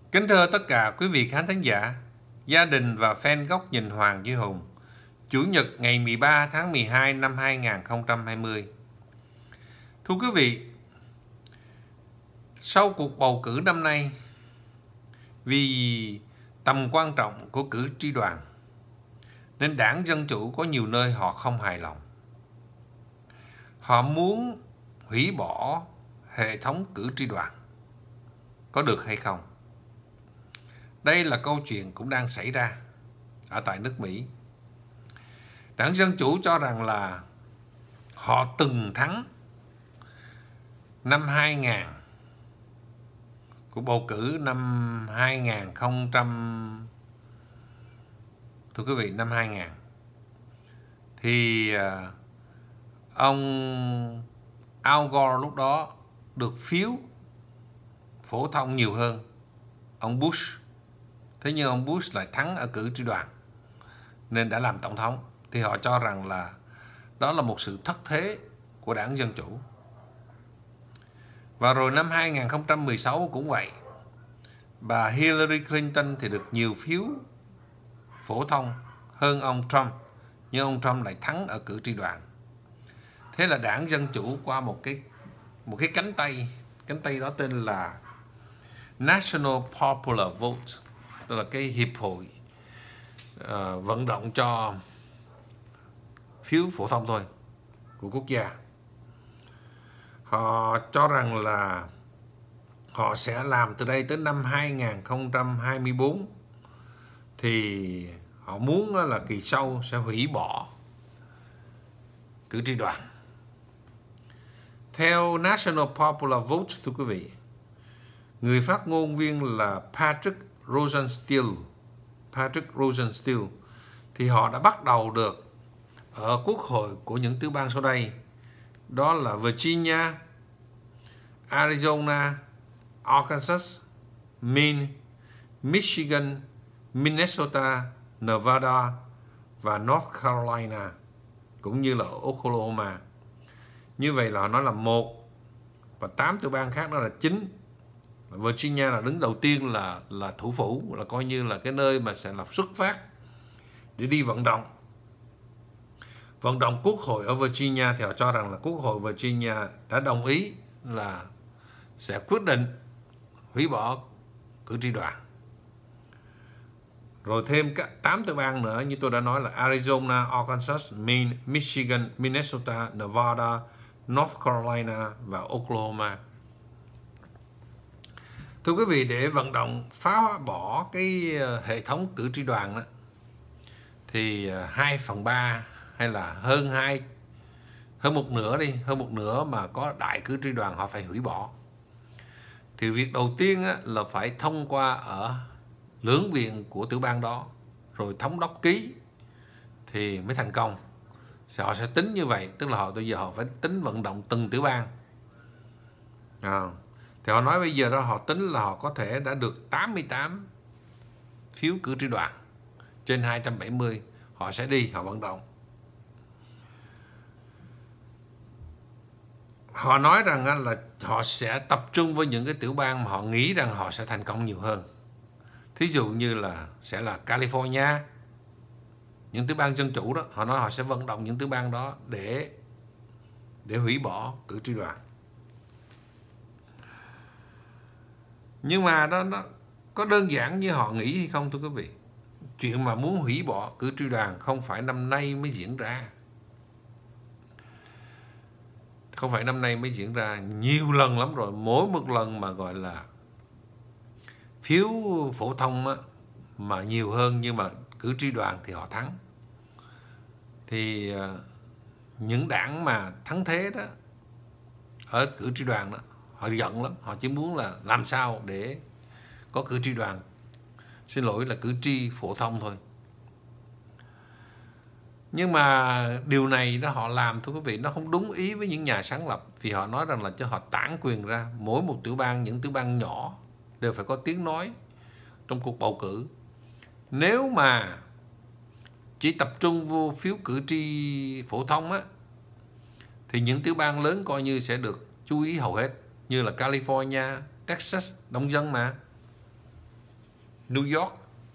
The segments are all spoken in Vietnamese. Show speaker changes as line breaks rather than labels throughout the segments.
Kính thưa tất cả quý vị khán thính giả, gia đình và fan góc nhìn Hoàng Duy Hùng, Chủ nhật ngày 13 tháng 12 năm 2020. Thưa quý vị, sau cuộc bầu cử năm nay, vì tầm quan trọng của cử tri đoàn, nên Đảng Dân Chủ có nhiều nơi họ không hài lòng. Họ muốn hủy bỏ hệ thống cử tri đoàn. Có được hay không? Đây là câu chuyện cũng đang xảy ra ở tại nước Mỹ. Đảng Dân Chủ cho rằng là họ từng thắng năm 2000, cuộc bầu cử năm 2000, thưa quý vị, năm 2000 thì ông Al Gore lúc đó được phiếu phổ thông nhiều hơn ông Bush. Thế nhưng ông Bush lại thắng ở cử tri đoàn nên đã làm tổng thống. Thì họ cho rằng là đó là một sự thất thế của Đảng Dân Chủ. Và rồi năm 2016 cũng vậy. Bà Hillary Clinton thì được nhiều phiếu phổ thông hơn ông Trump, nhưng ông Trump lại thắng ở cử tri đoàn. Thế là Đảng Dân Chủ qua một cái cánh tay đó tên là National Popular Vote, tức là cái hiệp hội vận động cho phiếu phổ thông thôi của quốc gia. Họ cho rằng là họ sẽ làm từ đây tới năm 2024 thì họ muốn là kỳ sau sẽ hủy bỏ cử tri đoàn. Theo National Popular Vote, thưa quý vị, người phát ngôn viên là Patrick Rosenstiel thì họ đã bắt đầu được ở quốc hội của những tiểu bang sau đây, đó là Virginia, Arizona, Arkansas, Maine, Michigan, Minnesota, Nevada và North Carolina, cũng như là Oklahoma. Như vậy là họ nói là 1 và 8 tiểu bang khác đó là 9. Virginia là đứng đầu tiên là thủ phủ, là coi như là cái nơi mà sẽ là xuất phát để đi vận động quốc hội ở Virginia. Thì họ cho rằng là quốc hội Virginia đã đồng ý là sẽ quyết định hủy bỏ cử tri đoàn. Rồi thêm các 8 tiểu bang nữa như tôi đã nói là Arizona, Arkansas, Maine, Michigan, Minnesota, Nevada, North Carolina và Oklahoma. Thưa quý vị, để vận động phá bỏ cái hệ thống cử tri đoàn đó, thì 2/3 hay là hơn một nửa mà có đại cử tri đoàn họ phải hủy bỏ. Thì việc đầu tiên là phải thông qua ở lưỡng viện của tiểu bang đó, rồi thống đốc ký thì mới thành công. Họ sẽ tính như vậy, tức là bây giờ họ phải tính vận động từng tiểu bang. Thì họ nói bây giờ đó họ tính là họ có thể đã được 88 phiếu cử tri đoàn trên 270, họ sẽ đi, họ vận động. Họ nói rằng là họ sẽ tập trung với những cái tiểu bang mà họ nghĩ rằng họ sẽ thành công nhiều hơn. Thí dụ như là sẽ là California, những tiểu bang dân chủ đó, họ nói họ sẽ vận động những tiểu bang đó để hủy bỏ cử tri đoàn. Nhưng mà nó có đơn giản như họ nghĩ hay không, thưa quý vị? Chuyện mà muốn hủy bỏ cử tri đoàn không phải năm nay mới diễn ra. Không phải năm nay mới diễn ra, nhiều lần lắm rồi. Mỗi một lần mà gọi là phiếu phổ thông mà nhiều hơn nhưng mà cử tri đoàn thì họ thắng. Thì những đảng mà thắng thế đó ở cử tri đoàn đó, họ giận lắm. Họ chỉ muốn là làm sao để có cử tri đoàn, xin lỗi là cử tri phổ thông thôi. Nhưng mà điều này đó họ làm, thưa quý vị, nó không đúng ý với những nhà sáng lập. Vì họ nói rằng là cho họ tản quyền ra, mỗi một tiểu bang, những tiểu bang nhỏ đều phải có tiếng nói trong cuộc bầu cử. Nếu mà chỉ tập trung vô phiếu cử tri phổ thông thì những tiểu bang lớn coi như sẽ được chú ý hầu hết, như là California, Texas, đông dân mà. New York.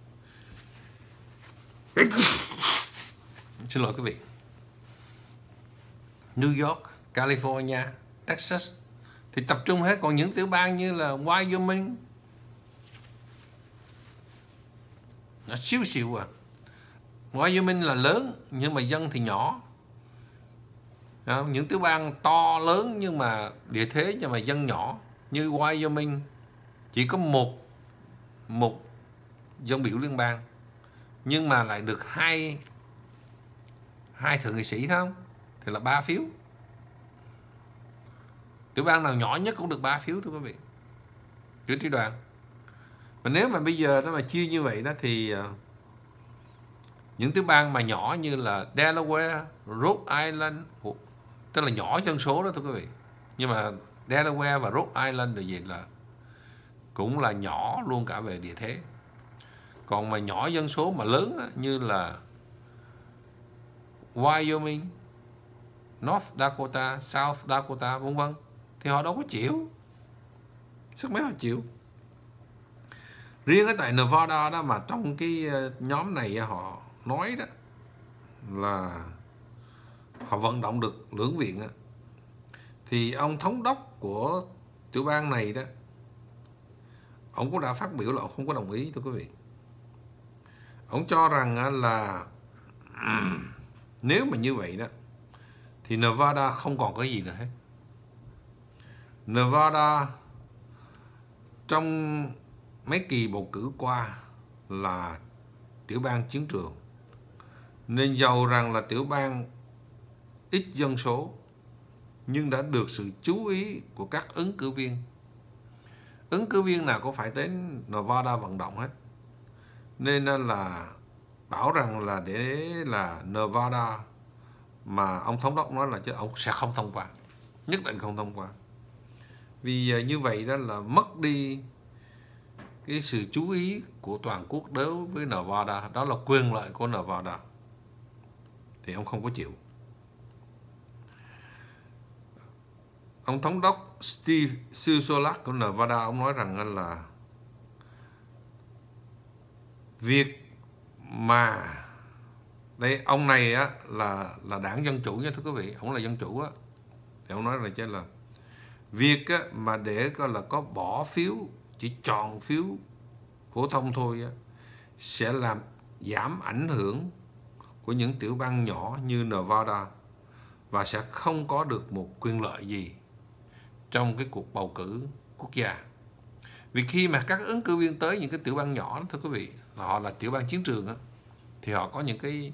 Xin lỗi quý vị. New York, California, Texas thì tập trung hết. Còn những tiểu bang như là Wyoming nó xíu xíu à. Wyoming là lớn nhưng mà dân thì nhỏ. Những tiểu bang to lớn nhưng mà địa thế nhưng mà dân nhỏ như Wyoming chỉ có một dân biểu liên bang nhưng mà lại được hai thượng nghị sĩ, thấy không? Thì là 3 phiếu. Tiểu bang nào nhỏ nhất cũng được 3 phiếu thưa quý vị, cử tri đoàn. Mà nếu mà bây giờ nó mà chia như vậy đó thì những tiểu bang mà nhỏ như là Delaware, Rhode Island, tức là nhỏ dân số đó thưa quý vị, nhưng mà Delaware và Rhode Island là gì, là cũng là nhỏ luôn cả về địa thế. Còn mà nhỏ dân số mà lớn á, như là Wyoming, North Dakota, South Dakota vân vân thì họ đâu có chịu. Sức mấy họ chịu. Riêng ở tại Nevada đó mà trong cái nhóm này họ nói đó là họ vận động được lưỡng viện á, thì ông thống đốc của tiểu bang này đó, ông cũng đã phát biểu là ông không có đồng ý thưa quý vị. Ông cho rằng là nếu mà như vậy đó thì Nevada không còn cái gì nữa hết. Nevada trong mấy kỳ bầu cử qua là tiểu bang chiến trường, nên dầu rằng là tiểu bang ít dân số nhưng đã được sự chú ý của các ứng cử viên. Ứng cử viên nào cũng phải đến Nevada vận động hết. Nên là bảo rằng là để là Nevada mà ông thống đốc nói là chứ ông sẽ không thông qua, nhất định không thông qua. Vì như vậy đó là mất đi cái sự chú ý của toàn quốc đối với Nevada, đó là quyền lợi của Nevada, thì ông không có chịu. Ông thống đốc Steve Sisolak của Nevada, ông nói rằng là việc mà đây, ông này á là đảng Dân Chủ nha thưa quý vị, ông là Dân Chủ á, thì ông nói là chứ là việc á, mà để coi là có bỏ phiếu, chỉ chọn phiếu phổ thông thôi á, sẽ làm giảm ảnh hưởng của những tiểu bang nhỏ như Nevada và sẽ không có được một quyền lợi gì trong cái cuộc bầu cử quốc gia. Vì khi mà các ứng cử viên tới những cái tiểu bang nhỏ đó, thưa quý vị, là họ là tiểu bang chiến trường á, thì họ có những cái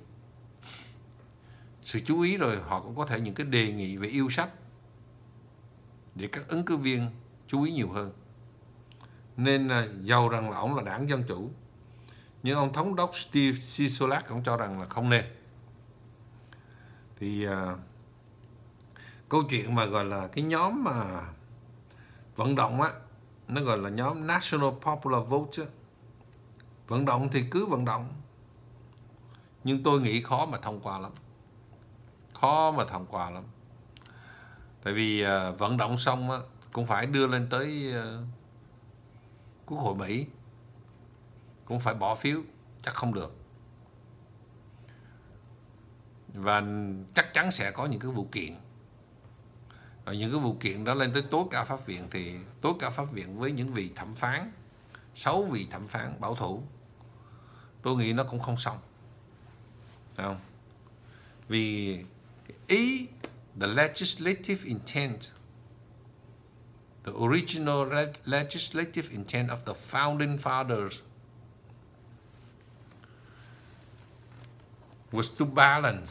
sự chú ý, rồi họ cũng có thể những cái đề nghị về yêu sách để các ứng cử viên chú ý nhiều hơn. Nên dầu rằng là ông là đảng Dân Chủ, nhưng ông thống đốc Steve Sisolak ông cho rằng là không nên. Thì câu chuyện mà gọi là cái nhóm mà vận động á, nó gọi là nhóm National Popular Vote á. Vận động thì cứ vận động, nhưng tôi nghĩ khó mà thông qua lắm. Khó mà thông qua lắm. Tại vì vận động xong á, cũng phải đưa lên tới Quốc hội Mỹ, cũng phải bỏ phiếu, chắc không được. Và chắc chắn sẽ có những cái vụ kiện. Và những cái vụ kiện đó lên tới tối cao pháp viện, thì tối cao pháp viện với những vị thẩm phán, 6 vị thẩm phán bảo thủ, tôi nghĩ nó cũng không xong. Thấy không? Vì ý, the legislative intent, the original legislative intent of the founding fathers was to balance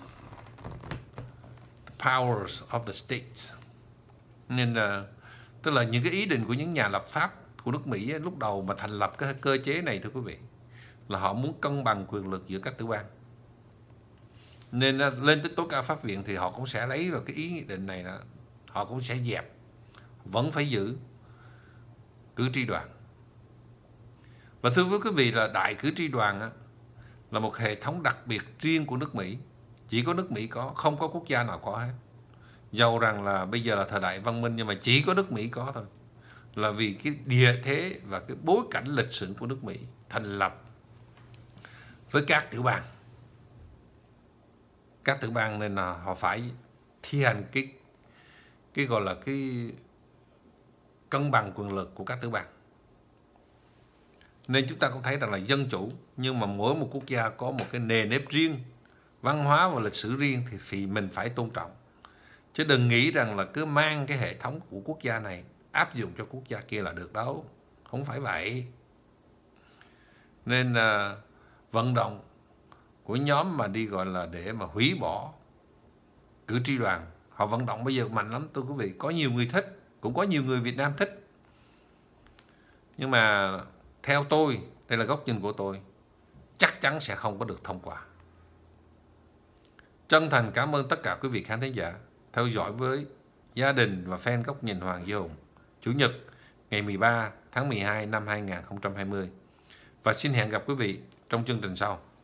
the powers of the states. Nên tức là những cái ý định của những nhà lập pháp của nước Mỹ ấy, lúc đầu mà thành lập cái cơ chế này thưa quý vị, là họ muốn cân bằng quyền lực giữa các tiểu bang. Nên lên tới tối cao pháp viện thì họ cũng sẽ lấy vào cái ý định này đó, họ cũng sẽ dẹp, vẫn phải giữ cử tri đoàn. Và thưa với quý vị là đại cử tri đoàn á, là một hệ thống đặc biệt riêng của nước Mỹ, chỉ có nước Mỹ có, không có quốc gia nào có hết. Dầu rằng là bây giờ là thời đại văn minh nhưng mà chỉ có nước Mỹ có thôi. là vì cái địa thế và cái bối cảnh lịch sử của nước Mỹ thành lập với các tiểu bang. Các tiểu bang nên là họ phải thi hành cái gọi là cái cân bằng quyền lực của các tiểu bang. Nên chúng ta cũng thấy rằng là dân chủ, nhưng mà mỗi một quốc gia có một cái nề nếp riêng, văn hóa và lịch sử riêng thì mình phải tôn trọng. Chứ đừng nghĩ rằng là cứ mang cái hệ thống của quốc gia này áp dụng cho quốc gia kia là được đâu. Không phải vậy. Nên vận động của nhóm mà đi gọi là để mà hủy bỏ cử tri đoàn, họ vận động bây giờ mạnh lắm, thưa quý vị. Có nhiều người thích, cũng có nhiều người Việt Nam thích. Nhưng mà theo tôi, đây là góc nhìn của tôi, chắc chắn sẽ không có được thông qua. Chân thành cảm ơn tất cả quý vị khán thính giả theo dõi với gia đình và fan Góc Nhìn Hoàng Duy Hùng, Chủ nhật ngày 13 tháng 12 năm 2020. Và xin hẹn gặp quý vị trong chương trình sau.